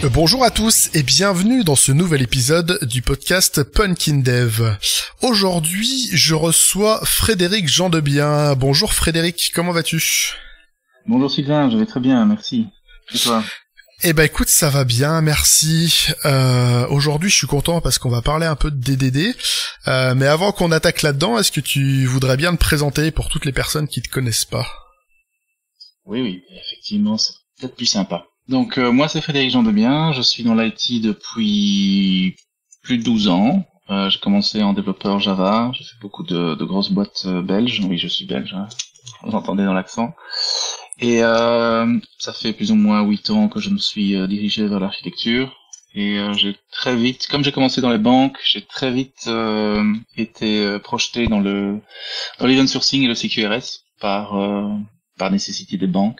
Bonjour à tous et bienvenue dans ce nouvel épisode du podcast Punkin Dev. Aujourd'hui, je reçois Frédéric Gendebien. Bonjour Frédéric, comment vas-tu ? Bonjour Sylvain, je vais très bien, merci. Et toi ? Eh ben écoute, ça va bien, merci. Aujourd'hui, je suis content parce qu'on va parler un peu de DDD. Mais avant qu'on attaque là-dedans, est-ce que tu voudrais bien te présenter pour toutes les personnes qui te connaissent pas ? Oui, effectivement, c'est peut-être plus sympa. Donc moi c'est Frédéric Gendebien, je suis dans l'IT depuis plus de 12 ans. J'ai commencé en développeur Java, j'ai fait beaucoup de grosses boîtes belges, oui je suis belge, hein. Vous entendez dans l'accent. Et ça fait plus ou moins 8 ans que je me suis dirigé vers l'architecture. Et j'ai très vite, comme j'ai commencé dans les banques, j'ai très vite été projeté dans l'event sourcing et le CQRS par nécessité des banques.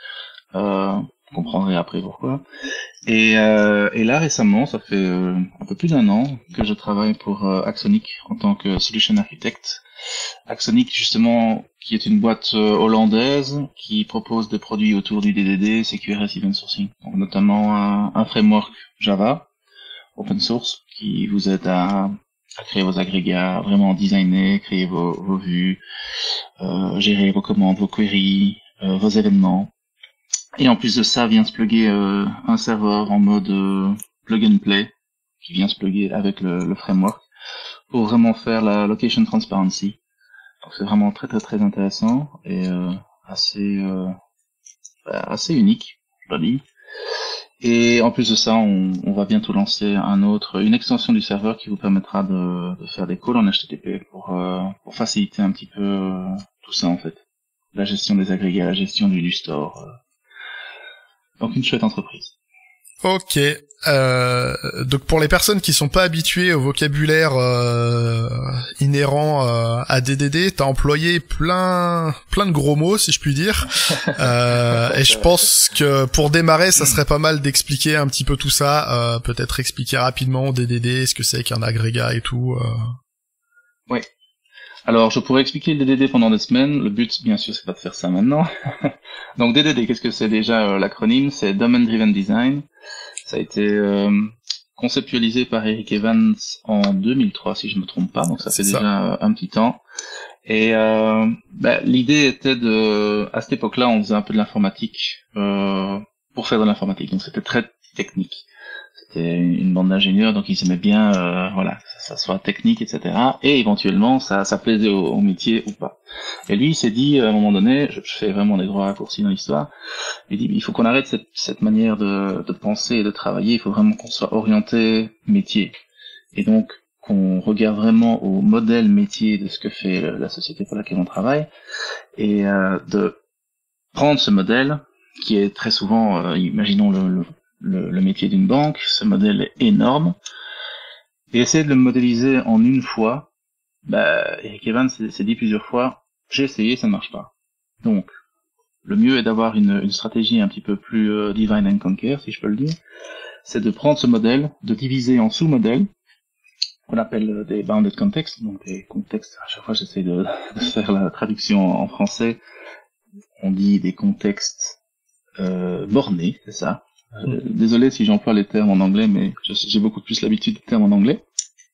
Vous comprendrez après pourquoi. Et là récemment, ça fait un peu plus d'1 an que je travaille pour Axonic en tant que solution architect. Axonic justement, qui est une boîte hollandaise qui propose des produits autour du DDD, CQRS Event Sourcing, donc notamment un framework Java open source qui vous aide à créer vos agrégats, vraiment designer, créer vos vues, gérer vos commandes, vos queries, vos événements. Et en plus de ça, vient se plugger un serveur en mode plug and play, qui vient se plugger avec le framework, pour vraiment faire la location transparency. Donc c'est vraiment très très très intéressant et assez unique, je dois dire. Et en plus de ça, on va bientôt lancer une extension du serveur qui vous permettra de faire des calls en HTTP pour faciliter un petit peu tout ça en fait. La gestion des agrégats, la gestion du store. Donc une chouette entreprise. Ok. Donc pour les personnes qui sont pas habituées au vocabulaire inhérent à DDD, t'as employé plein de gros mots, si je puis dire. Et je pense que pour démarrer, ça serait pas mal d'expliquer un petit peu tout ça. Peut-être expliquer rapidement DDD, ce que c'est qu'un agrégat et tout. Oui. Alors, je pourrais expliquer le DDD pendant des semaines. Le but, bien sûr, c'est pas de faire ça maintenant. Donc, DDD, qu'est-ce que c'est déjà l'acronyme ? C'est Domain Driven Design. Ça a été conceptualisé par Eric Evans en 2003, si je me trompe pas. Donc, ça fait déjà un petit temps. Et l'idée était à cette époque-là, on faisait un peu de l'informatique pour faire de l'informatique. Donc, c'était très technique. C'était une bande d'ingénieurs, donc ils aimaient bien, que ça soit technique, etc. Et éventuellement, ça plaisait au métier ou pas. Et lui, il s'est dit, à un moment donné, je fais vraiment des gros raccourcis dans l'histoire, il dit, il faut qu'on arrête cette manière de penser et de travailler, il faut vraiment qu'on soit orienté métier. Et donc, qu'on regarde vraiment au modèle métier de ce que fait la société pour laquelle on travaille, et de prendre ce modèle, qui est très souvent, imaginons le métier d'une banque, ce modèle est énorme, et essayer de le modéliser en une fois. Eric Evans s'est dit plusieurs fois, j'ai essayé, ça ne marche pas. Donc, le mieux est d'avoir une stratégie un petit peu plus divide and conquer, si je peux le dire, c'est de prendre ce modèle, de diviser en sous-modèles, qu'on appelle des bounded contexts, donc des contextes, à chaque fois j'essaie de faire la traduction en français, on dit des contextes bornés, c'est ça. Désolé si j'emploie les termes en anglais, mais j'ai beaucoup plus l'habitude des termes en anglais.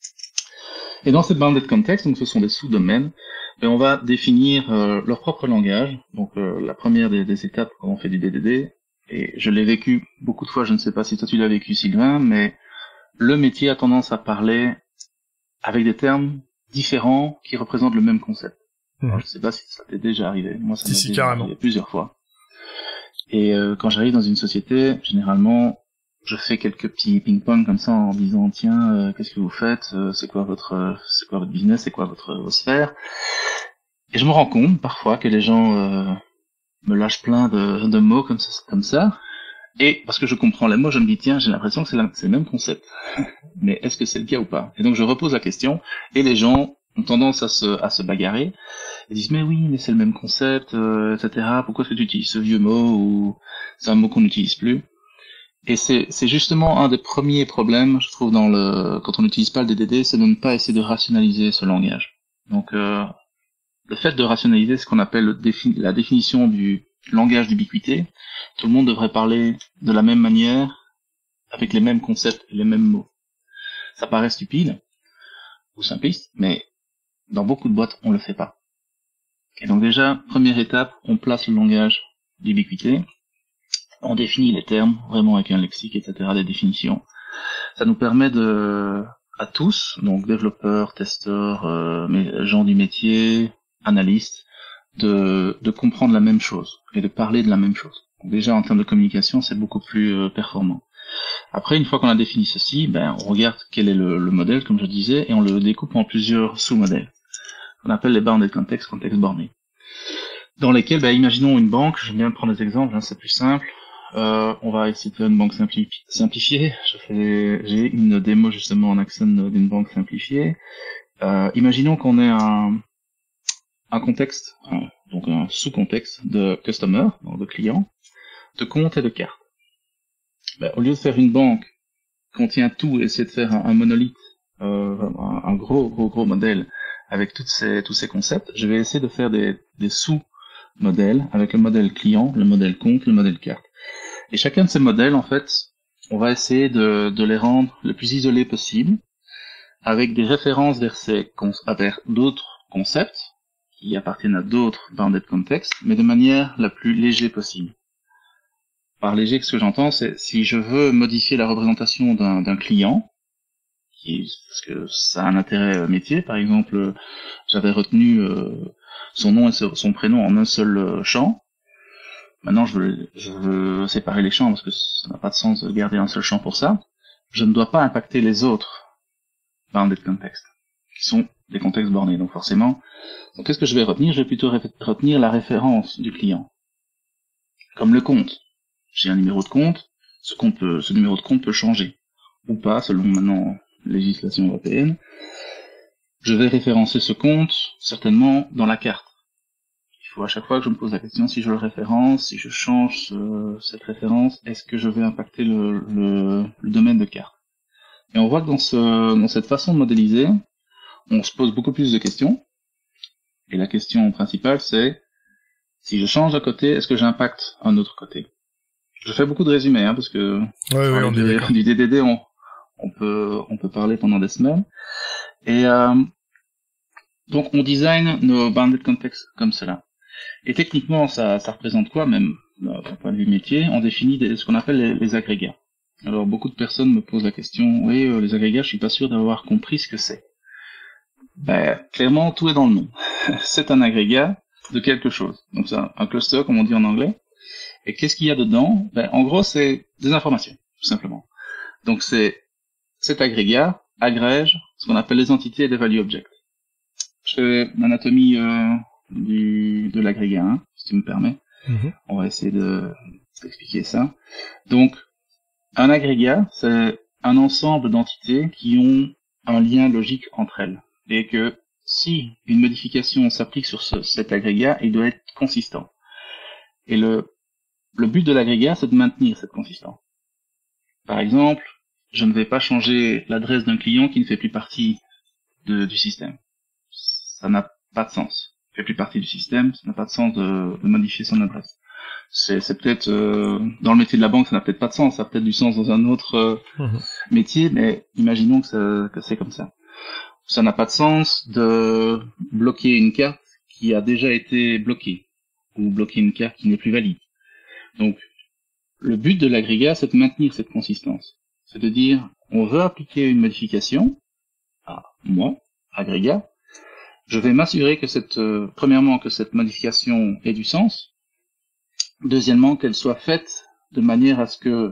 Et dans ces bounded context, donc ce sont des sous-domaines, et on va définir leur propre langage. Donc la première des étapes quand on fait du DDD, et je l'ai vécu beaucoup de fois, je ne sais pas si toi tu l'as vécu Sylvain, mais le métier a tendance à parler avec des termes différents qui représentent le même concept. Alors, je ne sais pas si ça t'est déjà arrivé, moi ça m'est déjà arrivé plusieurs fois. Et quand j'arrive dans une société, généralement, je fais quelques petits ping-pong comme ça en disant tiens, qu'est-ce que vous faites, c'est quoi votre business, c'est quoi vos sphères. Et je me rends compte parfois que les gens me lâchent plein de mots comme ça. Et parce que je comprends les mots, je me dis tiens, j'ai l'impression que c'est le même concept. Mais est-ce que c'est le cas ou pas ? Et donc je repose la question et les gens ont tendance à se bagarrer. Ils disent mais oui, mais c'est le même concept, etc. Pourquoi est-ce que tu utilises ce vieux mot ou c'est un mot qu'on n'utilise plus ? Et c'est justement un des premiers problèmes, je trouve, quand on n'utilise pas le DDD, c'est de ne pas essayer de rationaliser ce langage. Donc le fait de rationaliser ce qu'on appelle la définition du langage d'ubiquité, tout le monde devrait parler de la même manière avec les mêmes concepts et les mêmes mots. Ça paraît stupide ou simpliste, mais dans beaucoup de boîtes, on le fait pas. Et donc déjà, première étape, on place le langage d'ubiquité, on définit les termes, vraiment avec un lexique, etc., des définitions. Ça nous permet à tous, donc développeurs, testeurs, gens du métier, analystes, de comprendre la même chose et de parler de la même chose. Donc déjà, en termes de communication, c'est beaucoup plus performant. Après, une fois qu'on a défini ceci, on regarde quel est le modèle, comme je disais, et on le découpe en plusieurs sous-modèles, qu'on appelle les bounded context, contexte borné, dans lesquels, imaginons une banque, je viens de prendre des exemples, c'est plus simple. On va essayer de faire une banque simplifiée. J'ai une démo justement en Accent d'une banque simplifiée. Imaginons qu'on ait un contexte, donc un sous-contexte de customer, donc de client, de compte et de carte. Au lieu de faire une banque qui contient tout et essayer de faire un monolithe, un gros modèle avec tous ces concepts, je vais essayer de faire des sous-modèles avec le modèle client, le modèle compte, le modèle carte. Et chacun de ces modèles, en fait, on va essayer de les rendre le plus isolés possible, avec des références vers d'autres concepts qui appartiennent à d'autres bounded contexts, mais de manière la plus légère possible. Par léger, ce que j'entends, c'est si je veux modifier la représentation d'un client, parce que ça a un intérêt métier, par exemple, j'avais retenu son nom et son prénom en un seul champ. Maintenant, je veux séparer les champs parce que ça n'a pas de sens de garder un seul champ pour ça. Je ne dois pas impacter les autres bounded contexts, qui sont des contextes bornés. Donc forcément, qu'est-ce que je vais retenir? Je vais plutôt retenir la référence du client. Comme le compte. J'ai un numéro de compte, ce numéro de compte peut changer. Ou pas, selon maintenant législation européenne. Je vais référencer ce compte, certainement, dans la carte. Il faut à chaque fois que je me pose la question si je le référence, si je change cette référence, est-ce que je vais impacter le domaine de carte? Et on voit que dans cette façon de modéliser, on se pose beaucoup plus de questions. Et la question principale, c'est si je change d'un côté, est-ce que j'impacte un autre côté? Je fais beaucoup de résumés, parce que du DDD, on peut parler pendant des semaines. Et donc on design nos bounded contexts comme cela. Et techniquement, ça représente quoi, même d'un point de vue métier? On définit ce qu'on appelle les agrégats. Alors beaucoup de personnes me posent la question, oui, les agrégats, je suis pas sûr d'avoir compris ce que c'est. Clairement, tout est dans le nom. C'est un agrégat de quelque chose. Donc c'est un cluster, comme on dit en anglais. Et qu'est-ce qu'il y a dedans? En gros, c'est des informations, tout simplement. Donc cet agrégat agrège ce qu'on appelle les entités et les value objects. Je fais l'anatomie de l'agrégat, si tu me permets. On va essayer d'expliquer ça. Donc, un agrégat, c'est un ensemble d'entités qui ont un lien logique entre elles. Et que si une modification s'applique sur cet agrégat, il doit être consistant. Et le but de l'agrégat, c'est de maintenir cette consistance. Par exemple, je ne vais pas changer l'adresse d'un client qui ne fait plus partie du système. Ça n'a pas de sens. Il fait plus partie du système, ça n'a pas de sens de modifier son adresse. C'est peut-être dans le métier de la banque, ça n'a peut-être pas de sens, ça a peut-être du sens dans un autre métier, mais imaginons que c'est comme ça. Ça n'a pas de sens de bloquer une carte qui a déjà été bloquée, ou bloquer une carte qui n'est plus valide. Donc, le but de l'agrégat, c'est de maintenir cette consistance. C'est de dire, on veut appliquer une modification à moi, agrégat. Je vais m'assurer que premièrement, que cette modification ait du sens. Deuxièmement, qu'elle soit faite de manière à ce que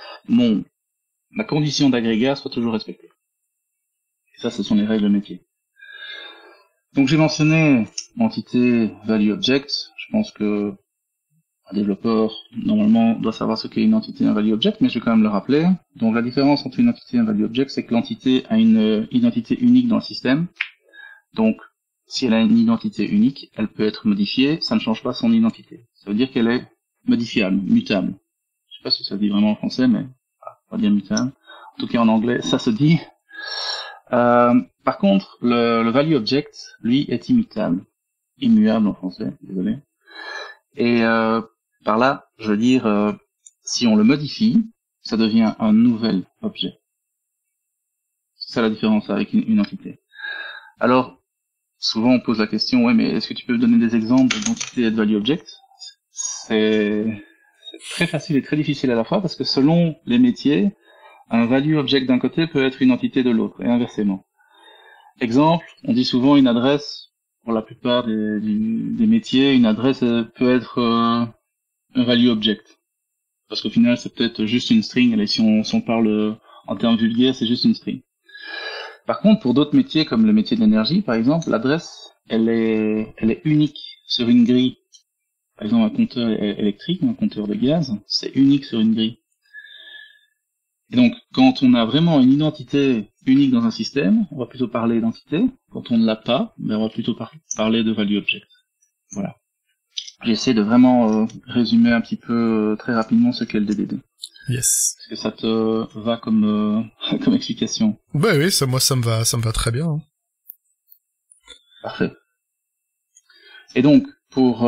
ma condition d'agrégat soit toujours respectée. Et ça, ce sont les règles de métier. Donc, j'ai mentionné entité, value, object. Je pense que un développeur, normalement, doit savoir ce qu'est une entité et un value object, mais je vais quand même le rappeler. Donc, la différence entre une entité et un value object, c'est que l'entité a une identité unique dans le système. Donc, si elle a une identité unique, elle peut être modifiée, ça ne change pas son identité. Ça veut dire qu'elle est modifiable, mutable. Je sais pas si ça se dit vraiment en français, mais on va dire mutable. En tout cas, en anglais, ça se dit. Par contre, le value object, lui, est immutable. Immuable en français, désolé. Et par là, je veux dire, si on le modifie, ça devient un nouvel objet. C'est ça la différence avec une entité. Alors, souvent on pose la question, ouais, mais est-ce que tu peux me donner des exemples d'entités et de value object? C'est très facile et très difficile à la fois, parce que selon les métiers, un value object d'un côté peut être une entité de l'autre, et inversement. Exemple, on dit souvent une adresse, pour la plupart des métiers, une adresse peut être un value object. Parce qu'au final, c'est peut-être juste une string, et si on parle en termes vulgaires, c'est juste une string. Par contre, pour d'autres métiers, comme le métier de l'énergie, par exemple, l'adresse, elle est unique sur une grille. Par exemple, un compteur électrique, un compteur de gaz, c'est unique sur une grille. Et donc, quand on a vraiment une identité unique dans un système, on va plutôt parler d'entité. Quand on ne l'a pas, ben on va plutôt parler de value object. Voilà. J'essaie de vraiment résumer un petit peu très rapidement ce qu'est le DDD. Yes. Est-ce que ça te va comme comme explication? Bah oui, ça me va très bien. Hein. Parfait. Et donc, pour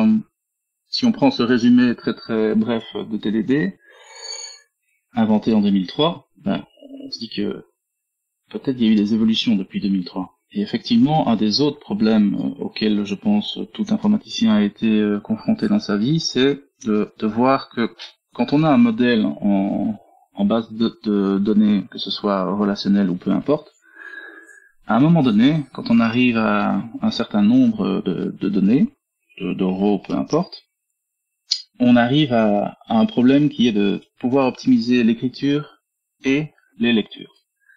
si on prend ce résumé très très bref de TDD, inventé en 2003, ben, on se dit que peut-être il y a eu des évolutions depuis 2003. Et effectivement, un des autres problèmes auxquels je pense tout informaticien a été confronté dans sa vie, c'est de voir que quand on a un modèle en base de données, que ce soit relationnel ou peu importe, à un moment donné, quand on arrive à un certain nombre de données, de rows, peu importe, on arrive à un problème qui est de pouvoir optimiser l'écriture et les lectures.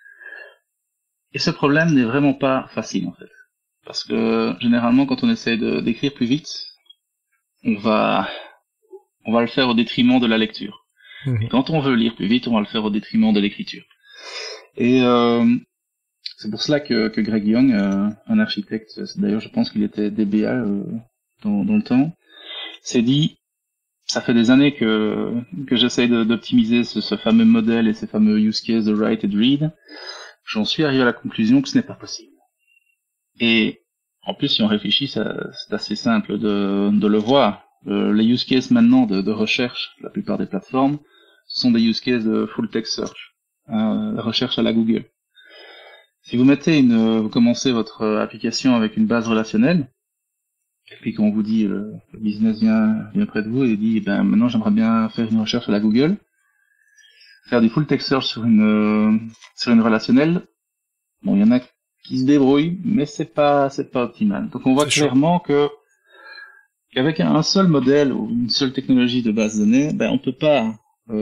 Et ce problème n'est vraiment pas facile, en fait. Parce que, généralement, quand on essaie d'écrire plus vite, on va le faire au détriment de la lecture. Et quand on veut lire plus vite, on va le faire au détriment de l'écriture. Et c'est pour cela que Greg Young, un architecte, d'ailleurs je pense qu'il était DBA dans le temps, s'est dit, ça fait des années que j'essaye d'optimiser ce fameux modèle et ces fameux use cases de write et de read. J'en suis arrivé à la conclusion que ce n'est pas possible. Et en plus, si on réfléchit, c'est assez simple de le voir. Les use cases maintenant de recherche, la plupart des plateformes, ce sont des use cases de full text search, la recherche à la Google. Si vous commencez votre application avec une base relationnelle, et puis qu'on vous dit le business vient près de vous et dit ben maintenant j'aimerais bien faire une recherche à la Google, faire du full text search sur une relationnelle, bon il y en a qui se débrouillent, mais c'est pas optimal. Donc on voit clairement qu'avec un seul modèle ou une seule technologie de base de données, ben on peut pas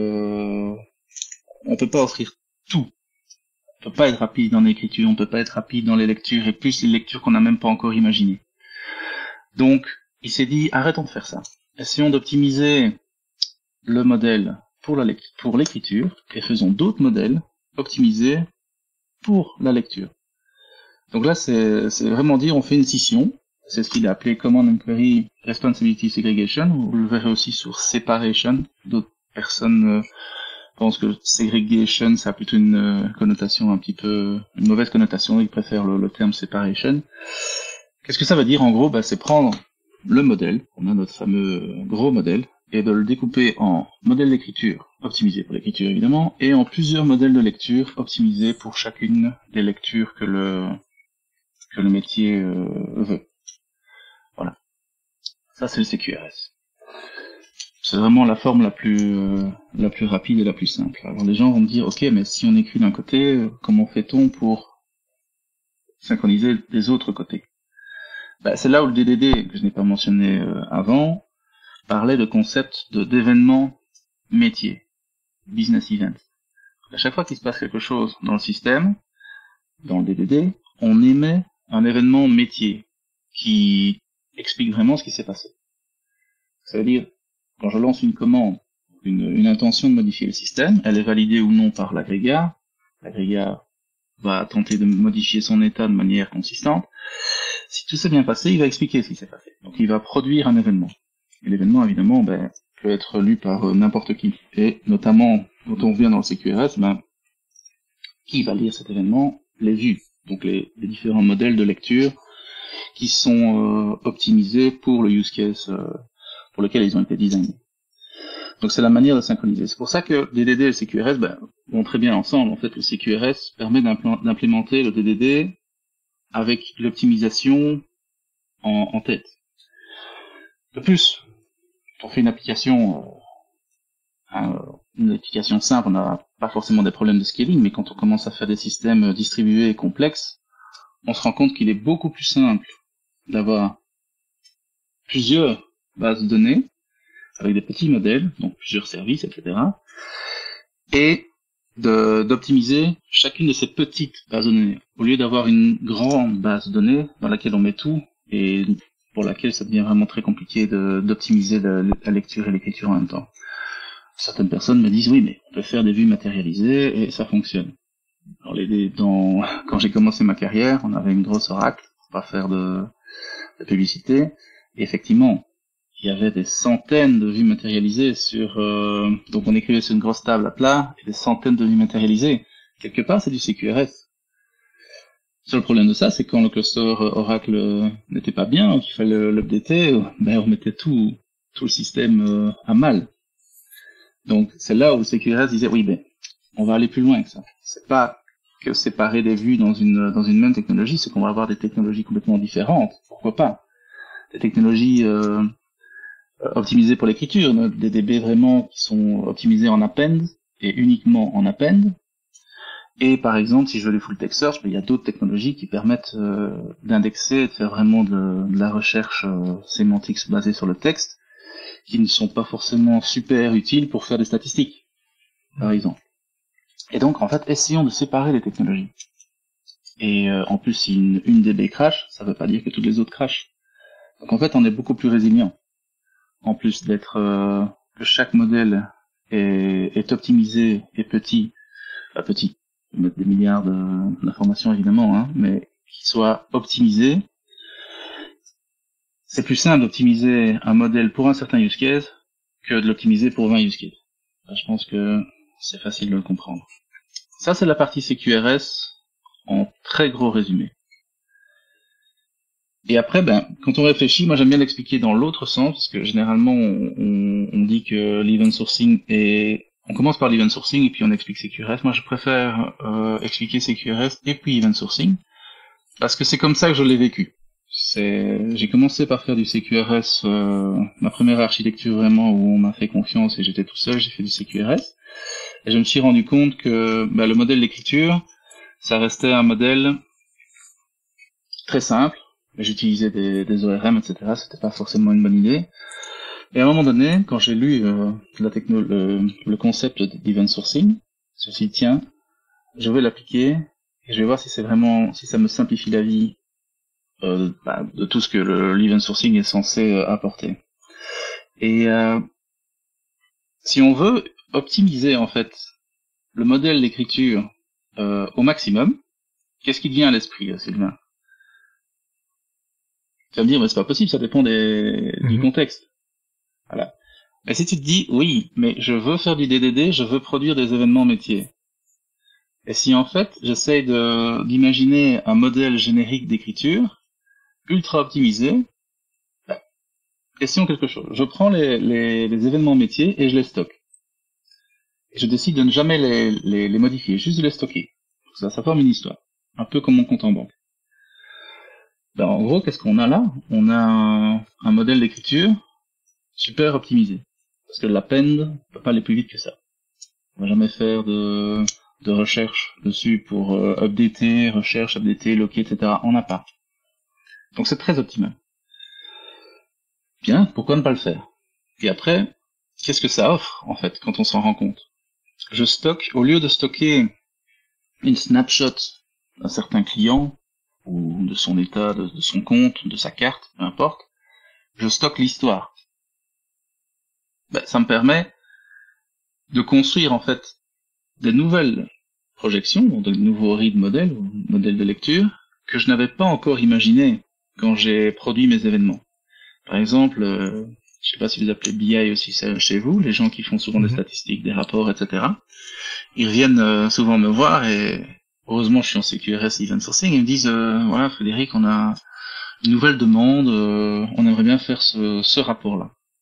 offrir tout. On peut pas être rapide dans l'écriture, on peut pas être rapide dans les lectures, et plus les lectures qu'on n'a même pas encore imaginées. Donc, il s'est dit, arrêtons de faire ça. Essayons d'optimiser le modèle pour l'écriture, et faisons d'autres modèles optimisés pour la lecture. Donc là, c'est vraiment dire, on fait une scission. C'est ce qu'il a appelé Command and Query Responsibility Segregation. Vous le verrez aussi sur Separation. D'autres personnes pensent que Segregation, ça a plutôt une connotation une mauvaise connotation. Ils préfèrent le terme Separation. Qu'est-ce que ça veut dire? En gros, c'est prendre le modèle, on a notre fameux gros modèle, et de le découper en modèle d'écriture, optimisé pour l'écriture évidemment, et en plusieurs modèles de lecture, optimisés pour chacune des lectures que le métier veut. Voilà. Ça c'est le CQRS. C'est vraiment la forme la plus rapide et la plus simple. Alors les gens vont me dire, ok, mais si on écrit d'un côté, comment fait-on pour synchroniser les autres côtés? C'est là où le DDD, que je n'ai pas mentionné avant, parlait de concept d'événements métiers, business event. À chaque fois qu'il se passe quelque chose dans le système, dans le DDD, on émet un événement métier qui explique vraiment ce qui s'est passé. Ça veut dire, quand je lance une commande, une intention de modifier le système, elle est validée ou non par l'agrégat. L'agrégat va tenter de modifier son état de manière consistante. Si tout s'est bien passé, il va expliquer ce qui s'est passé. Donc il va produire un événement. Et l'événement, évidemment, peut être lu par n'importe qui. Et notamment, quand on revient dans le CQRS, qui va lire cet événement? Les vues. Donc les différents modèles de lecture qui sont optimisés pour le use case pour lequel ils ont été designés. Donc c'est la manière de synchroniser. C'est pour ça que DDD et le CQRS vont très bien ensemble. En fait, le CQRS permet d'implémenter le DDD avec l'optimisation en tête. De plus, quand on fait une application simple, on n'a pas forcément des problèmes de scaling, mais quand on commence à faire des systèmes distribués et complexes, on se rend compte qu'il est beaucoup plus simple d'avoir plusieurs bases de données avec des petits modèles, donc plusieurs services, etc. et d'optimiser chacune de ces petites bases de données, au lieu d'avoir une grande base de données dans laquelle on met tout, et pour laquelle ça devient vraiment très compliqué d'optimiser la lecture et l'écriture en même temps. Certaines personnes me disent, oui, mais on peut faire des vues matérialisées, et ça fonctionne. Alors, quand j'ai commencé ma carrière, on avait une grosse Oracle, pour pas faire de publicité, et effectivement, il y avait des centaines de vues matérialisées donc on écrivait sur une grosse table à plat, et des centaines de vues matérialisées. Quelque part, c'est du CQRS. Le seul problème de ça, c'est quand le cluster Oracle n'était pas bien, qu'il fallait l'updater, on mettait tout le système à mal. Donc, c'est là où le CQRS disait, oui, on va aller plus loin que ça. C'est pas que séparer des vues dans une même technologie, c'est qu'on va avoir des technologies complètement différentes. Pourquoi pas? Des technologies optimisées pour l'écriture, des DB vraiment qui sont optimisés en append et uniquement en append. Et par exemple, si je veux du full text search, il y a d'autres technologies qui permettent d'indexer, de faire vraiment de la recherche sémantique basée sur le texte, qui ne sont pas forcément super utiles pour faire des statistiques, par exemple. Et donc, en fait, essayons de séparer les technologies. Et en plus, si une DB crash, ça ne veut pas dire que toutes les autres crashent. Donc en fait, on est beaucoup plus résilient. En plus d'être que chaque modèle est optimisé et petit, on va mettre des milliards d'informations évidemment, hein, mais qu'il soit optimisé, c'est plus simple d'optimiser un modèle pour un certain use case que de l'optimiser pour 20 use cases. Là, je pense que c'est facile de le comprendre. Ça, c'est la partie CQRS en très gros résumé. Et après, quand on réfléchit, moi j'aime bien l'expliquer dans l'autre sens, parce que généralement on dit que l'event sourcing on commence par l'event sourcing et puis on explique CQRS. Moi je préfère expliquer CQRS et puis event sourcing, parce que c'est comme ça que je l'ai vécu. J'ai commencé par faire du CQRS, ma première architecture vraiment où on m'a fait confiance et j'étais tout seul, j'ai fait du CQRS. Et je me suis rendu compte que le modèle d'écriture, ça restait un modèle très simple. J'utilisais des ORM, etc. C'était pas forcément une bonne idée. Et à un moment donné, quand j'ai lu le concept d'event sourcing, je me suis dit, tiens, je vais l'appliquer et je vais voir si ça me simplifie la vie de tout ce que l'event sourcing est censé apporter. Et si on veut optimiser en fait le modèle d'écriture au maximum, qu'est-ce qui te vient à l'esprit, Sylvain? Tu vas me dire, mais c'est pas possible, ça dépend du contexte. Voilà. Mais si tu te dis, oui, mais je veux faire du DDD, je veux produire des événements métiers. Et si en fait, j'essaye d'imaginer un modèle générique d'écriture, ultra optimisé, essayons quelque chose. Je prends les événements métiers et je les stocke. Et je décide de ne jamais les modifier, juste de les stocker. Ça forme une histoire. Un peu comme mon compte en banque. En gros, qu'est-ce qu'on a là? On a un modèle d'écriture super optimisé. Parce que l'append ne peut pas aller plus vite que ça. On va jamais faire de recherche dessus pour updater, recherche, updater, locker, etc. On n'a pas. Donc c'est très optimal. Bien, pourquoi ne pas le faire? Et après, qu'est-ce que ça offre, en fait, quand on s'en rend compte? Je stocke, au lieu de stocker une snapshot d'un certain client, ou de son état, de son compte, de sa carte, peu importe, je stocke l'histoire. Ça me permet de construire en fait des nouvelles projections, donc de nouveaux read modèles, ou modèles de lecture, que je n'avais pas encore imaginé quand j'ai produit mes événements. Par exemple, je sais pas si vous appelez BI aussi chez vous, les gens qui font souvent des statistiques, des rapports, etc. Ils reviennent souvent me voir et heureusement, je suis en CQRS Event Sourcing, ils me disent, voilà, Frédéric, on a une nouvelle demande, on aimerait bien faire ce rapport-là.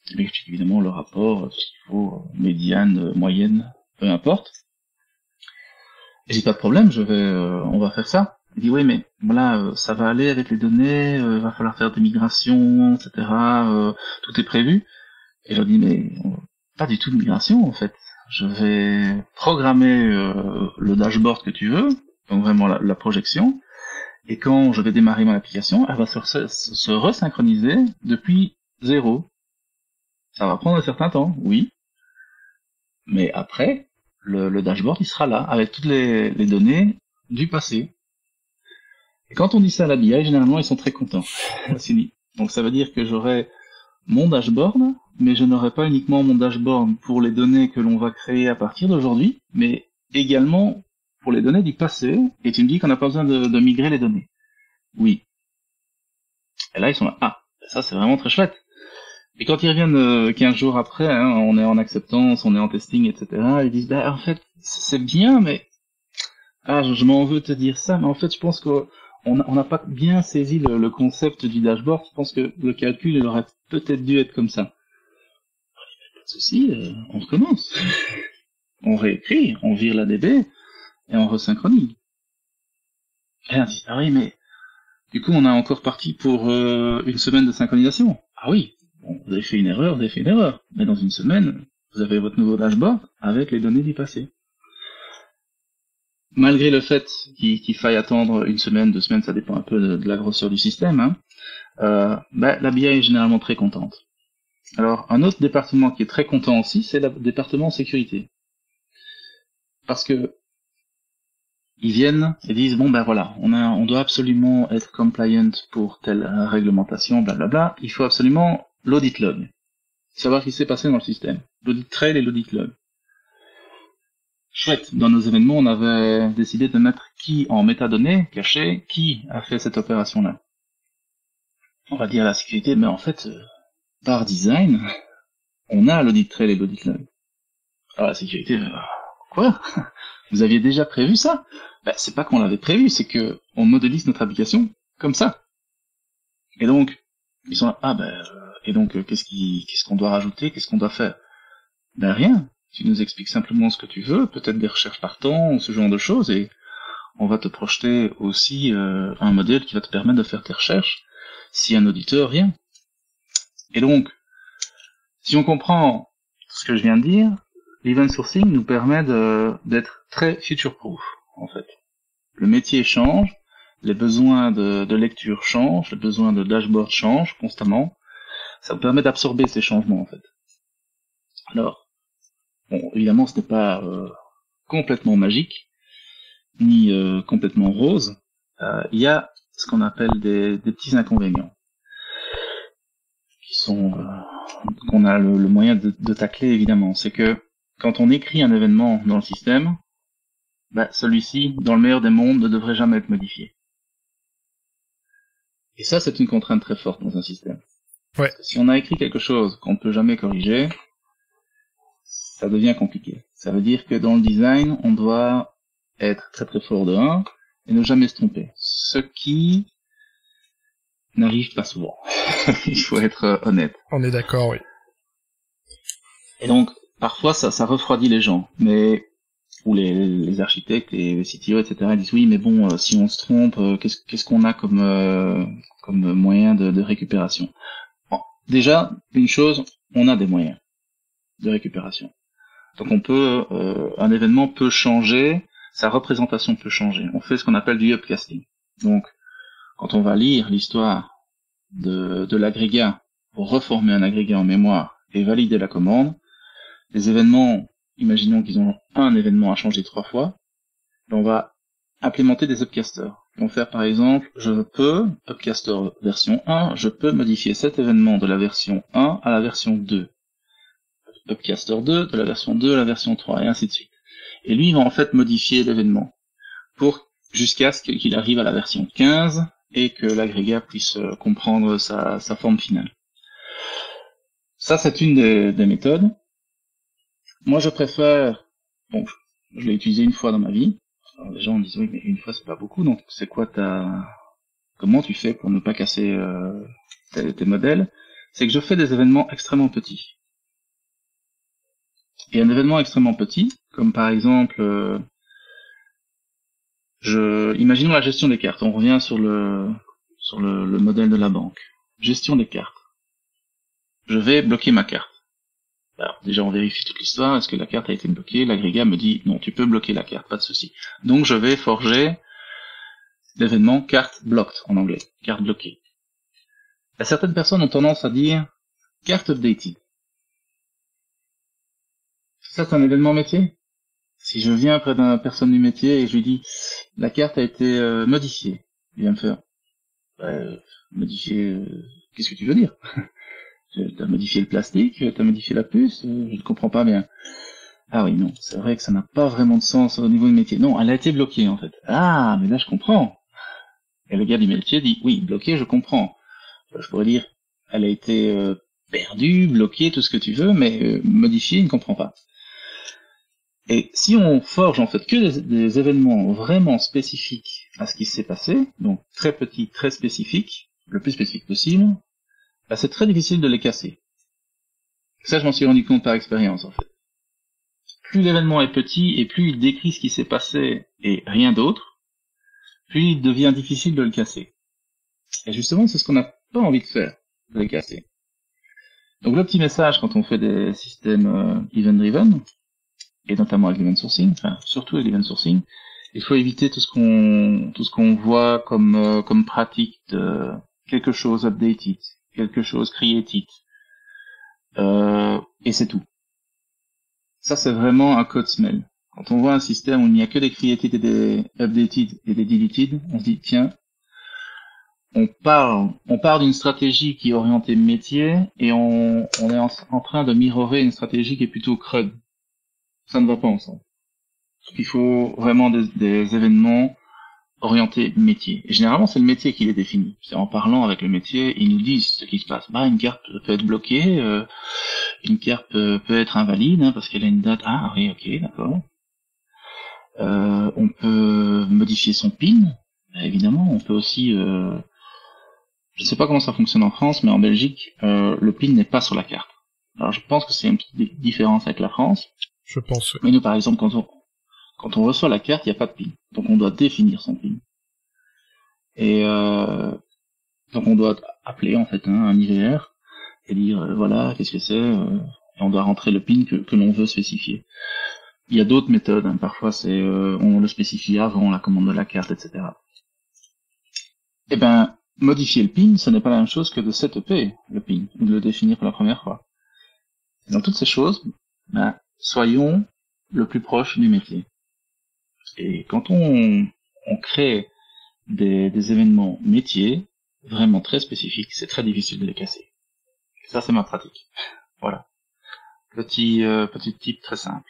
Il m'explique évidemment le rapport, tout ce qu'il faut, médiane, moyenne, peu importe. Et j'ai pas de problème, on va faire ça. Il dit oui, mais voilà, ça va aller avec les données, il va falloir faire des migrations, etc. Tout est prévu. Et je lui dis mais pas du tout de migration en fait. Je vais programmer le dashboard que tu veux, donc vraiment la projection. Et quand je vais démarrer mon application, elle va se resynchroniser depuis 0. Ça va prendre un certain temps, oui. Mais après, le dashboard, il sera là, avec toutes les données du passé. Et quand on dit ça à la BI, généralement, ils sont très contents. Donc ça veut dire que j'aurai mon dashboard, mais je n'aurai pas uniquement mon dashboard pour les données que l'on va créer à partir d'aujourd'hui, mais également pour les données du passé, et tu me dis qu'on n'a pas besoin de migrer les données. Oui. Et là, ils sont là. Ah, ça c'est vraiment très chouette. Et quand ils reviennent 15 jours après, hein, on est en acceptance, on est en testing, etc., ils disent, bah en fait, c'est bien, mais... Ah, je m'en veux te dire ça, mais en fait, je pense qu'on n'a pas bien saisi le concept du dashboard. Je pense que le calcul, il aurait peut-être dû être comme ça. Pas de souci, on recommence. On réécrit, on vire la DB, et on resynchronise. Et on dit, ah oui, mais du coup, on est encore parti pour une semaine de synchronisation. Ah oui, bon, vous avez fait une erreur, mais dans une semaine, vous avez votre nouveau dashboard avec les données du passé. Malgré le fait qu'il faille attendre une semaine, 2 semaines, ça dépend un peu de la grosseur du système, hein, la BI est généralement très contente. Alors, un autre département qui est très content aussi, c'est le département sécurité. Parce que ils viennent et disent, bon ben voilà, on doit absolument être compliant pour telle réglementation, blablabla, il faut absolument l'audit log. Savoir ce qui s'est passé dans le système. L'audit trail et l'audit log. Chouette. Dans nos événements, on avait décidé de mettre qui en métadonnées cachées, qui a fait cette opération-là. On va dire à la sécurité, mais en fait, par design, on a l'audit trail et l'audit log. Alors la sécurité, quoi? Vous aviez déjà prévu ça? Ben, c'est pas qu'on l'avait prévu, c'est que on modélise notre application comme ça. Et donc, ils sont là, et donc, qu'est-ce qu'on doit rajouter, qu'est-ce qu'on doit faire? Ben rien. Tu nous expliques simplement ce que tu veux, peut-être des recherches par temps, ce genre de choses, et on va te projeter aussi un modèle qui va te permettre de faire tes recherches si un auditeur vient. Et donc, si on comprend ce que je viens de dire, l'event sourcing nous permet d'être très future-proof, en fait. Le métier change, les besoins de lecture changent, les besoins de dashboard changent constamment. Ça vous permet d'absorber ces changements, en fait. Alors, bon, évidemment, ce n'est pas complètement magique, ni complètement rose. Il y a ce qu'on appelle des petits inconvénients, qui sont qu'on a le moyen de tacler, évidemment. C'est que quand on écrit un événement dans le système, celui-ci, dans le meilleur des mondes, ne devrait jamais être modifié. Et ça, c'est une contrainte très forte dans un système. Ouais. Si on a écrit quelque chose qu'on ne peut jamais corriger, ça devient compliqué. Ça veut dire que dans le design, on doit être très très fort de 1 et ne jamais se tromper. Ce qui n'arrive pas souvent. Il faut être honnête. On est d'accord, oui. Et donc, parfois, ça refroidit les gens. Mais ou les architectes et les CTO, etc., ils disent oui, mais bon, si on se trompe, qu'est-ce qu'on a comme moyen de récupération? Bon, déjà, une chose, on a des moyens de récupération. Donc on peut, un événement peut changer, sa représentation peut changer. On fait ce qu'on appelle du upcasting. Donc, quand on va lire l'histoire de l'agrégat pour reformer un agrégat en mémoire et valider la commande, les événements, imaginons qu'ils ont un événement à changer 3 fois, on va implémenter des upcasters. Ils vont faire par exemple, je peux, upcaster version 1, je peux modifier cet événement de la version 1 à la version 2. Upcaster 2, de la version 2 à la version 3, et ainsi de suite. Et lui, il va en fait modifier l'événement jusqu'à ce qu'il arrive à la version 15 et que l'agrégat puisse comprendre sa forme finale. Ça, c'est une des méthodes. Moi, je préfère, bon, je l'ai utilisé une fois dans ma vie. Alors, les gens me disent, oui, mais une fois, c'est pas beaucoup, donc c'est quoi comment tu fais pour ne pas casser tes modèles? c'est que je fais des événements extrêmement petits. Et un événement extrêmement petit, comme par exemple, imaginons la gestion des cartes. On revient sur le modèle de la banque. Gestion des cartes. Je vais bloquer ma carte. Alors, déjà, on vérifie toute l'histoire. Est-ce que la carte a été bloquée? L'agrégat me dit, non, tu peux bloquer la carte, pas de souci. Donc, je vais forger l'événement carte blocked, en anglais. Carte bloquée. Et certaines personnes ont tendance à dire, carte updated. Ça, c'est un événement métier? Si je viens près d'une personne du métier et je lui dis, la carte a été modifiée, il va me faire, modifier, qu'est-ce que tu veux dire? T'as modifié le plastique, t'as modifié la puce, je ne comprends pas bien. Ah oui, non, c'est vrai que ça n'a pas vraiment de sens au niveau du métier. Non, elle a été bloquée, en fait. Ah, mais là, je comprends. Et le gars du métier dit, oui, bloquée, je comprends. Je pourrais dire, elle a été perdue, bloquée, tout ce que tu veux, mais modifiée, il ne comprend pas. Et si on forge, en fait, que des événements vraiment spécifiques à ce qui s'est passé, donc très petits, très spécifiques, le plus spécifique possible, bah, c'est très difficile de les casser. Ça, je m'en suis rendu compte par expérience, en fait. Plus l'événement est petit et plus il décrit ce qui s'est passé et rien d'autre, plus il devient difficile de le casser. Et justement, c'est ce qu'on n'a pas envie de faire, de les casser. Donc le petit message quand on fait des systèmes event-driven, et notamment avec l'event sourcing, enfin surtout avec l'event sourcing, il faut éviter tout ce qu'on voit comme pratique de quelque chose updated, quelque chose created, et c'est tout. Ça, c'est vraiment un code smell. Quand on voit un système où il n'y a que des created et des updated et des deleted, on se dit, tiens, on part d'une stratégie qui est orientée métier et on est en train de mirorer une stratégie qui est plutôt crud. Ça ne va pas ensemble. Il faut vraiment des événements orientés métier. Et généralement, c'est le métier qui les définit. C'est en parlant avec le métier, ils nous disent ce qui se passe. Bah, une carte peut être bloquée, une carte peut être invalide, hein, parce qu'elle a une date. Ah oui, ok, d'accord. On peut modifier son PIN, évidemment. On peut aussi... je ne sais pas comment ça fonctionne en France, mais en Belgique, le PIN n'est pas sur la carte. Alors je pense que c'est une petite différence avec la France. Je pense, oui. Mais nous, par exemple, quand on reçoit la carte, il n'y a pas de PIN. Donc on doit définir son PIN. Et donc on doit appeler en fait un IVR et dire voilà, qu'est-ce que c'est, et on doit rentrer le PIN que l'on veut spécifier. Il y a d'autres méthodes, hein. Parfois c'est on le spécifie avant la commande de la carte, etc. Eh ben, modifier le PIN, ce n'est pas la même chose que de setuper le PIN, ou de le définir pour la première fois. Et dans toutes ces choses, ben, soyons le plus proche du métier. Et quand on crée des événements métiers, vraiment très spécifiques, c'est très difficile de les casser. Et ça, c'est ma pratique. Voilà. Petit tip très simple.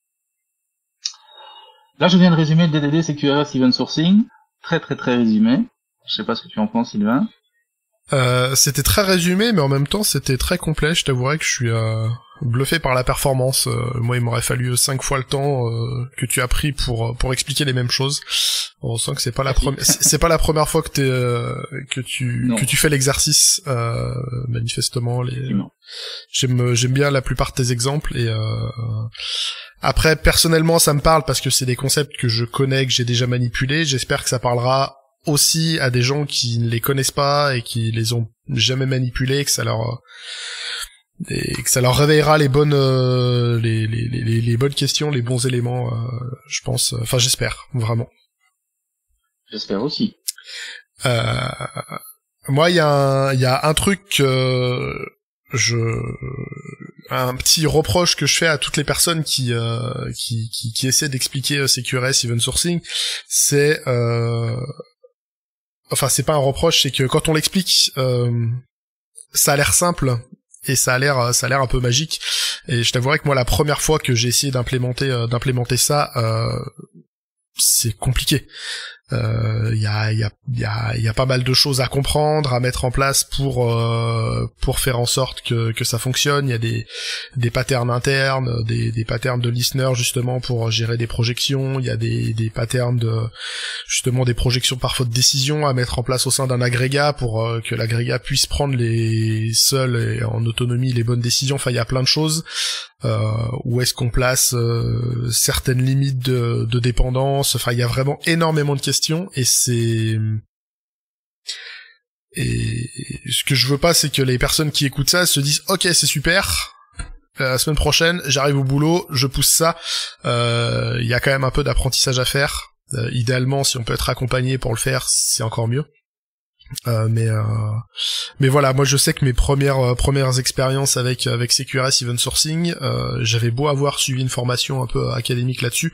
Là, je viens de résumer le DDD CQRS Event Sourcing. Très résumé. Je sais pas ce que tu en penses, Sylvain. C'était très résumé, mais en même temps, c'était très complet. Je t'avouerais que je suis bluffé par la performance. Moi, il m'aurait fallu 5 fois le temps que tu as pris pour expliquer les mêmes choses. On sent que c'est pas la première fois que tu fais l'exercice. Manifestement, j'aime bien la plupart de tes exemples et après, personnellement, ça me parle parce que c'est des concepts que je connais, que j'ai déjà manipulés. J'espère que ça parlera aussi à des gens qui ne les connaissent pas et qui les ont jamais manipulés, que ça leur réveillera les bonnes les bonnes questions, les bons éléments, je pense. Enfin, j'espère vraiment. J'espère aussi. Moi, il y a un truc un petit reproche que je fais à toutes les personnes qui essaient d'expliquer CQRS Event Sourcing, c'est enfin, c'est pas un reproche, c'est que quand on l'explique, ça a l'air simple et ça a l'air un peu magique. Et je t'avouerai que moi, la première fois que j'ai essayé d'implémenter ça, c'est compliqué. Il y a pas mal de choses à comprendre, à mettre en place pour faire en sorte que ça fonctionne. Il y a des patterns internes, des patterns de listener justement pour gérer des projections. Il y a des patterns de justement des projections parfois de décisions à mettre en place au sein d'un agrégat pour que l'agrégat puisse prendre les seuls et en autonomie les bonnes décisions. Enfin, il y a plein de choses. Où est-ce qu'on place certaines limites de dépendance. Enfin, il y a vraiment énormément de questions et ce que je veux pas, c'est que les personnes qui écoutent ça se disent ok, c'est super, la semaine prochaine j'arrive au boulot, je pousse ça. Il y a quand même un peu d'apprentissage à faire. Idéalement, si on peut être accompagné pour le faire, c'est encore mieux. Mais voilà, moi je sais que mes premières expériences avec CQRS Event Sourcing, j'avais beau avoir suivi une formation un peu académique là-dessus,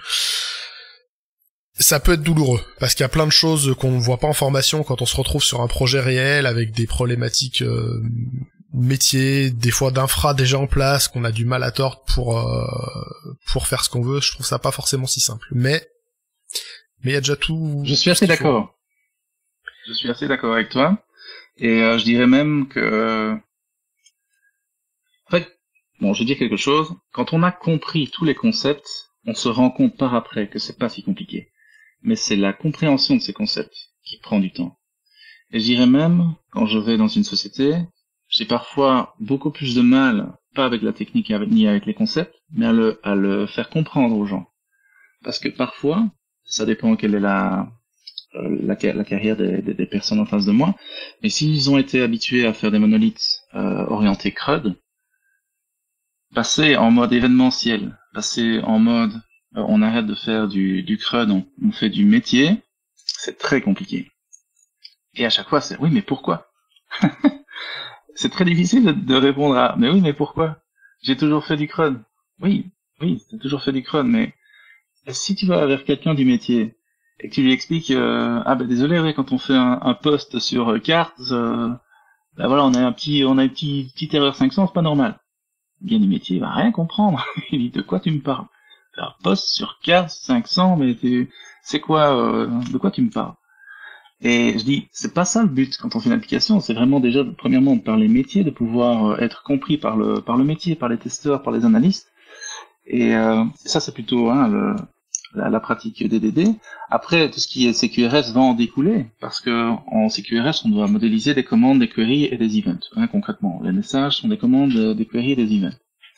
ça peut être douloureux parce qu'il y a plein de choses qu'on ne voit pas en formation quand on se retrouve sur un projet réel avec des problématiques métiers, des fois d'infra déjà en place qu'on a du mal à tordre pour faire ce qu'on veut. Je trouve ça pas forcément si simple, mais il y a déjà tout. Je suis assez d'accord. Je suis assez d'accord avec toi, et je dirais même que, en fait, bon, je vais dire quelque chose. Quand on a compris tous les concepts, on se rend compte par après que c'est pas si compliqué. Mais c'est la compréhension de ces concepts qui prend du temps. Et je dirais même, quand je vais dans une société, j'ai parfois beaucoup plus de mal, pas avec la technique ni avec les concepts, mais à le faire comprendre aux gens. Parce que parfois, ça dépend quelle est la carrière des personnes en face de moi, mais s'ils ont été habitués à faire des monolithes orientés CRUD, passer en mode événementiel, passer en mode on arrête de faire du CRUD, on fait du métier, c'est très compliqué. Et à chaque fois c'est oui mais pourquoi? C'est très difficile de répondre à mais oui mais pourquoi? J'ai toujours fait du CRUD. Oui, j'ai toujours fait du CRUD, mais si tu vas vers quelqu'un du métier et que tu lui expliques désolé, oui, quand on fait un post sur cartes, voilà, on a une petite erreur 500, c'est pas normal. Bien du métier, il va rien comprendre. Il dit de quoi tu me parles? Faire un post sur cartes 500, mais c'est quoi, de quoi tu me parles? Et je dis, c'est pas ça le but quand on fait une application, c'est vraiment déjà premièrement de parler métier, de pouvoir être compris par le métier, par les testeurs, par les analystes. Et ça c'est plutôt la pratique DDD. Après, tout ce qui est CQRS va en découler, parce que en CQRS, on doit modéliser des commandes, des queries et des events. Concrètement, les messages sont des commandes, des queries et des events.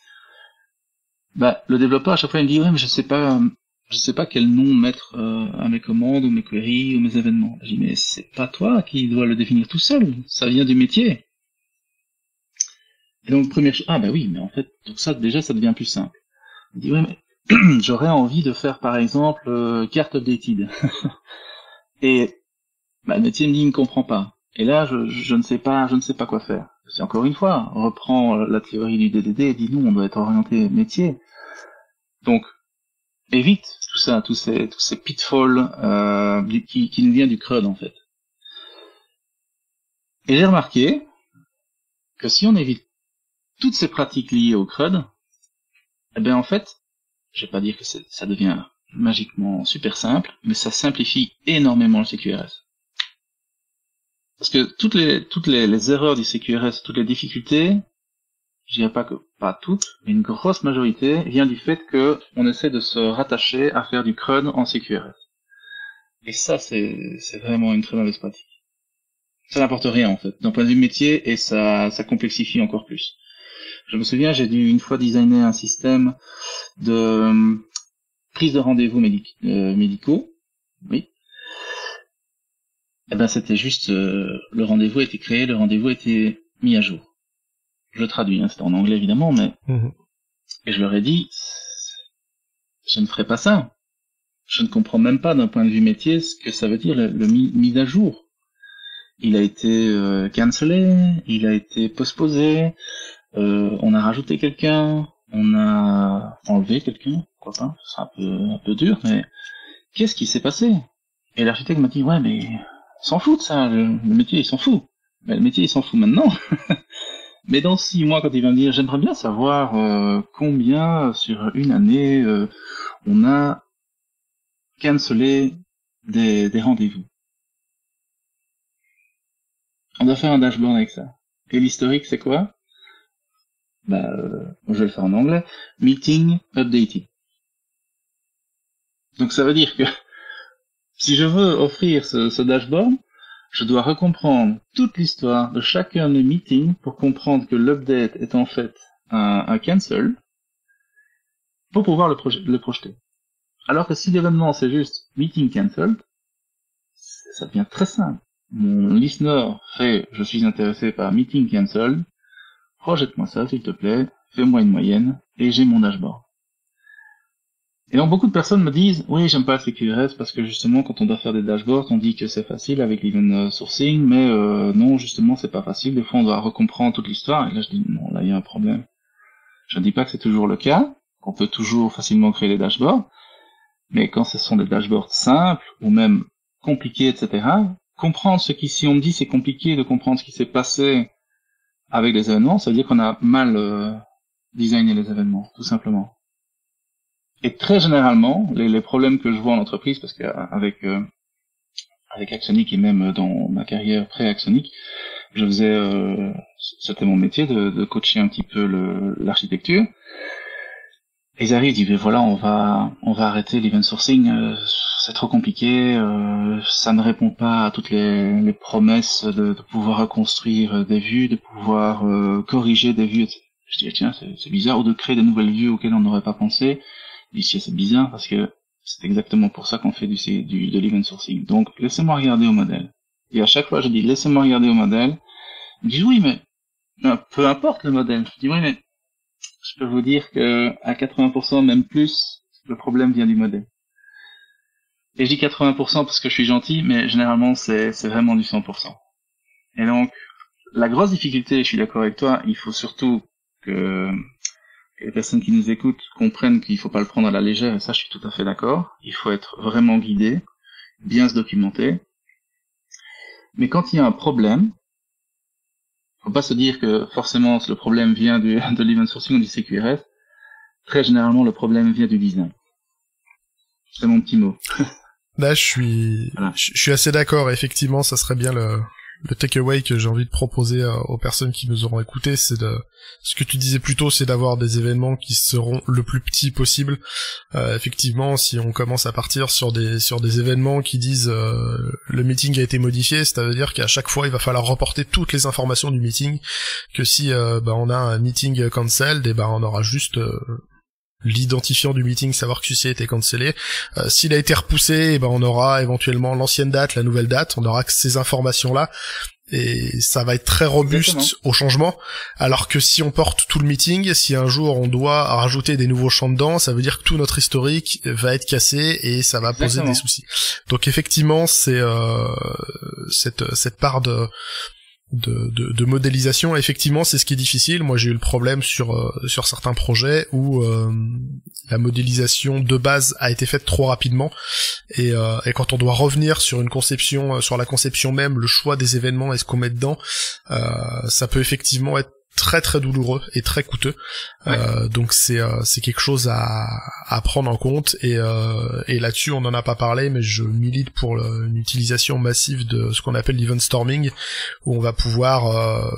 Le développeur, à chaque fois, il me dit, ouais, mais je sais pas quel nom mettre à mes commandes, ou mes queries, ou mes événements. Je dis, mais c'est pas toi qui dois le définir tout seul, ça vient du métier. Et donc, première chose, oui, mais en fait, donc ça, déjà, ça devient plus simple. Il dit, ouais, mais j'aurais envie de faire par exemple carte updated. Et le métier me dit il ne comprend pas. Et là je ne sais pas quoi faire. C'est encore une fois, on reprend la théorie du DDD et dit nous on doit être orienté métier. Donc évite tout ça, tous ces pitfalls qui nous viennent du CRUD en fait. Et j'ai remarqué que si on évite toutes ces pratiques liées au CRUD, en fait, je vais pas dire que ça devient magiquement super simple, mais ça simplifie énormément le CQRS. Parce que toutes les erreurs du CQRS, toutes les difficultés, je dirais pas toutes, mais une grosse majorité vient du fait que on essaie de se rattacher à faire du CRUD en CQRS. Et ça, c'est vraiment une très mauvaise pratique. Ça n'apporte rien, en fait, d'un point de vue métier, et ça complexifie encore plus. Je me souviens, j'ai dû une fois designer un système de prise de rendez-vous médicaux. Oui. C'était juste le rendez-vous a été créé, le rendez-vous a été mis à jour. Je le traduis, c'était en anglais évidemment, mais et je leur ai dit, je ne ferai pas ça. Je ne comprends même pas d'un point de vue métier ce que ça veut dire le mis à jour. Il a été cancellé, il a été postposé. On a rajouté quelqu'un, on a enlevé quelqu'un, pourquoi pas, c'est un peu dur, mais qu'est-ce qui s'est passé? Et l'architecte m'a dit, ouais, mais on s'en fout de ça, le métier il s'en fout. Mais le métier il s'en fout maintenant. Mais dans 6 mois, quand il va me dire, j'aimerais bien savoir combien sur une année on a cancellé des rendez-vous. On doit faire un dashboard avec ça. Et l'historique, c'est quoi? Je vais le faire en anglais. Meeting updated. Donc ça veut dire que si je veux offrir ce dashboard, je dois recomprendre toute l'histoire de chacun des meetings pour comprendre que l'update est en fait un cancel pour pouvoir le projeter. Alors que si l'événement c'est juste meeting cancelled, ça devient très simple. Mon listener fait je suis intéressé par meeting cancelled, projette-moi ça s'il te plaît, fais-moi une moyenne et j'ai mon dashboard. Et donc beaucoup de personnes me disent oui j'aime pas le CQRS parce que justement quand on doit faire des dashboards on dit que c'est facile avec l'event sourcing mais non justement c'est pas facile, des fois on doit recomprendre toute l'histoire et là je dis non là il y a un problème. Je ne dis pas que c'est toujours le cas, qu'on peut toujours facilement créer des dashboards, mais quand ce sont des dashboards simples ou même compliqués etc. Comprendre ce qui, si on me dit c'est compliqué de comprendre ce qui s'est passé avec les événements, ça veut dire qu'on a mal designé les événements, tout simplement. Et très généralement, les problèmes que je vois en entreprise, parce qu'avec avec Axonic et même dans ma carrière pré-Axonic, je faisais, c'était mon métier de coacher un petit peu l'architecture. Et ils arrivent, ils disent, voilà, on va arrêter l'event sourcing, c'est trop compliqué, ça ne répond pas à toutes les promesses de pouvoir reconstruire des vues, de pouvoir corriger des vues, etc. Je dis, tiens, c'est bizarre, ou de créer de nouvelles vues auxquelles on n'aurait pas pensé. Je dis, c'est bizarre, parce que c'est exactement pour ça qu'on fait de l'event sourcing. Donc, laissez-moi regarder au modèle. Et à chaque fois, je dis, laissez-moi regarder au modèle. Ils me disent, oui, mais peu importe le modèle. Je dis, oui, mais je peux vous dire que à 80%, même plus, le problème vient du modèle. Et je dis 80% parce que je suis gentil, mais généralement c'est vraiment du 100%. Et donc, la grosse difficulté, je suis d'accord avec toi, il faut surtout que les personnes qui nous écoutent comprennent qu'il faut pas le prendre à la légère, et ça je suis tout à fait d'accord. Il faut être vraiment guidé, bien se documenter. Mais quand il y a un problème, faut pas se dire que forcément le problème vient de l'event sourcing ou du CQRS. Très généralement, le problème vient du design. C'est mon petit mot. Là, je suis assez d'accord. Effectivement, ça serait bien le takeaway que j'ai envie de proposer aux personnes qui nous auront écouté, c'est ce que tu disais plus tôt, c'est d'avoir des événements qui seront le plus petits possible. Effectivement, si on commence à partir sur des événements qui disent le meeting a été modifié, ça veut dire qu'à chaque fois il va falloir reporter toutes les informations du meeting, que si on a un meeting cancelled, et on aura juste l'identifiant du meeting, savoir que celui-ci a été cancellé. S'il a été repoussé, on aura éventuellement l'ancienne date, la nouvelle date, on aura que ces informations-là, et ça va être très robuste Exactement. Au changement, alors que si on porte tout le meeting, si un jour on doit rajouter des nouveaux champs dedans, ça veut dire que tout notre historique va être cassé, et ça va poser des soucis. Donc effectivement, c'est cette part de modélisation, effectivement c'est ce qui est difficile. Moi j'ai eu le problème sur certains projets où la modélisation de base a été faite trop rapidement, et quand on doit revenir sur une conception, sur la conception même, le choix des événements et ce qu'on met dedans, ça peut effectivement être très très douloureux et très coûteux. Ouais. Donc c'est quelque chose à prendre en compte, et là-dessus on n'en a pas parlé, mais je milite pour une utilisation massive de ce qu'on appelle l'event storming, où on va pouvoir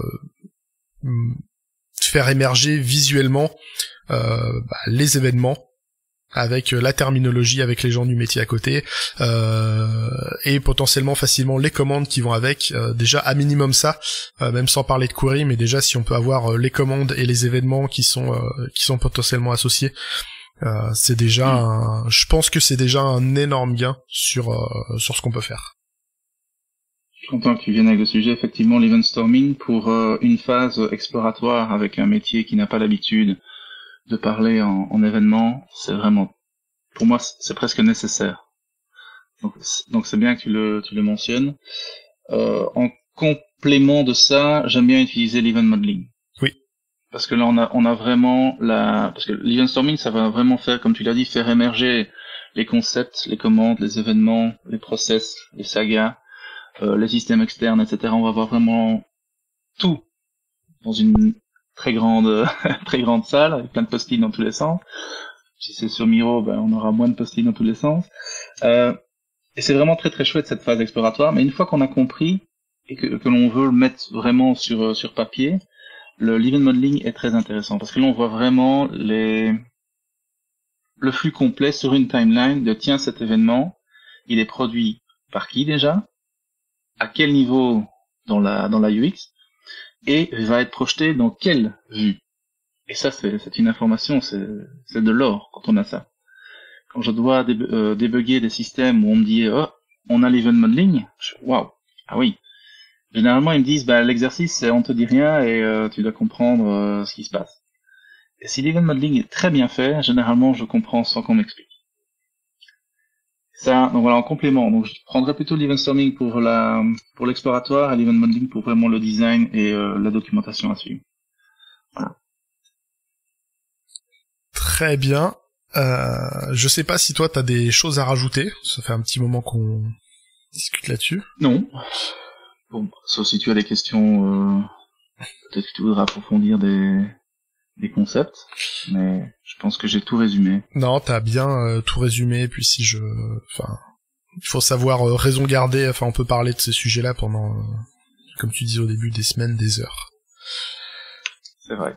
faire émerger visuellement les événements avec la terminologie, avec les gens du métier à côté, et potentiellement facilement les commandes qui vont avec, déjà à minimum ça, même sans parler de query, mais déjà si on peut avoir les commandes et les événements qui sont potentiellement associés, c'est déjà je pense que c'est déjà un énorme gain sur ce qu'on peut faire. Je suis content que tu viennes avec le sujet. Effectivement, l'event storming pour une phase exploratoire avec un métier qui n'a pas l'habitude de parler en événement, c'est vraiment, pour moi, c'est presque nécessaire. Donc c'est bien que tu le mentionnes. En complément de ça, j'aime bien utiliser l'event modeling. Oui. Parce que là, on a vraiment parce que l'event storming, ça va vraiment faire, comme tu l'as dit, faire émerger les concepts, les commandes, les événements, les process, les sagas, les systèmes externes, etc. On va voir vraiment tout dans une très grande salle, avec plein de post-it dans tous les sens. Si c'est sur Miro, on aura moins de post-it dans tous les sens. Et c'est vraiment très très chouette cette phase exploratoire, mais une fois qu'on a compris et que l'on veut le mettre vraiment sur papier, l'event modeling est très intéressant parce que là on voit vraiment le flux complet sur une timeline de tiens, cet événement, il est produit par qui déjà, à quel niveau dans la UX, et va être projeté dans quelle vue. Et ça c'est une information, c'est de l'or quand on a ça. Quand je dois débugger des systèmes où on me dit oh, on a l'event modeling, waouh, ah oui. Généralement ils me disent bah l'exercice c'est on te dit rien et tu dois comprendre ce qui se passe. Et si l'event modeling est très bien fait, généralement je comprends sans qu'on m'explique. Ça, donc voilà, en complément, donc je prendrais plutôt l'event storming pour l'exploratoire et l'event modeling pour vraiment le design et la documentation à suivre. Voilà. Très bien. Je sais pas si toi t'as des choses à rajouter. Ça fait un petit moment qu'on discute là-dessus. Non. Bon, sauf si tu as des questions, peut-être que tu voudras approfondir des concepts, mais je pense que j'ai tout résumé. Non, t'as bien tout résumé. Puis si il faut savoir raison garder. Enfin, on peut parler de ces sujets-là pendant, comme tu disais au début, des semaines, des heures. C'est vrai.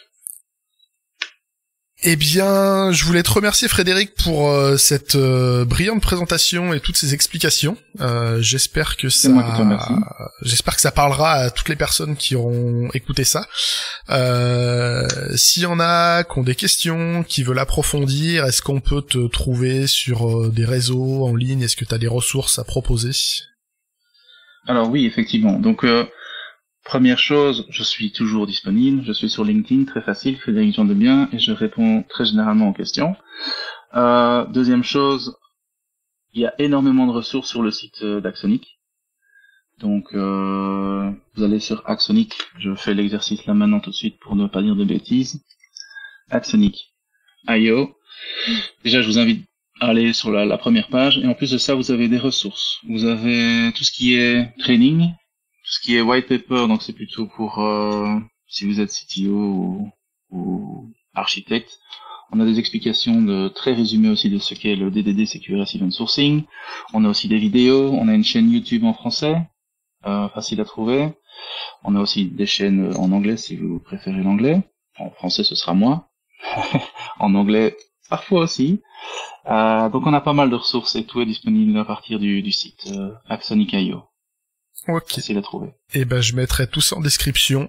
Eh bien, je voulais te remercier Frédéric pour cette brillante présentation et toutes ces explications. J'espère que ça parlera à toutes les personnes qui auront écouté ça. S'il y en a qui ont des questions, qui veulent approfondir, est-ce qu'on peut te trouver sur des réseaux en ligne? Est-ce que tu as des ressources à proposer? Alors oui, effectivement. Donc première chose, je suis toujours disponible, je suis sur LinkedIn, très facile, Frédéric Jean Debien, et je réponds très généralement aux questions. Deuxième chose, il y a énormément de ressources sur le site d'Axonic. Donc vous allez sur Axonic, je fais l'exercice là maintenant tout de suite pour ne pas dire de bêtises. Axonic.io. Déjà je vous invite à aller sur la première page, et en plus de ça vous avez des ressources. Vous avez tout ce qui est training, tout ce qui est white paper, donc c'est plutôt pour si vous êtes CTO ou architecte. On a des explications très résumées aussi de ce qu'est le DDD CQRS Event Sourcing. On a aussi des vidéos, on a une chaîne YouTube en français, facile à trouver. On a aussi des chaînes en anglais si vous préférez l'anglais. En français ce sera moi. En anglais parfois aussi. Donc on a pas mal de ressources et tout est disponible à partir du site Axonic.io. Ok. Facile à trouver. Et ben je mettrai tout ça en description.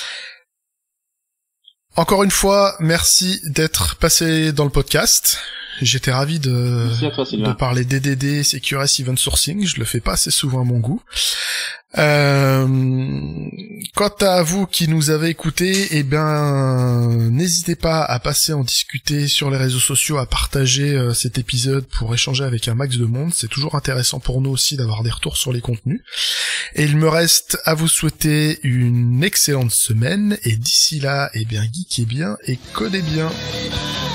Encore une fois, merci d'être passé dans le podcast. J'étais ravi de parler DDD, CQRS Event Sourcing. Je le fais pas assez souvent à mon goût. Quant à vous qui nous avez écoutés, eh ben, n'hésitez pas à passer en discuter sur les réseaux sociaux, à partager cet épisode pour échanger avec un max de monde. C'est toujours intéressant pour nous aussi d'avoir des retours sur les contenus. Et il me reste à vous souhaiter une excellente semaine. Et d'ici là, eh bien, geekez bien et codez bien.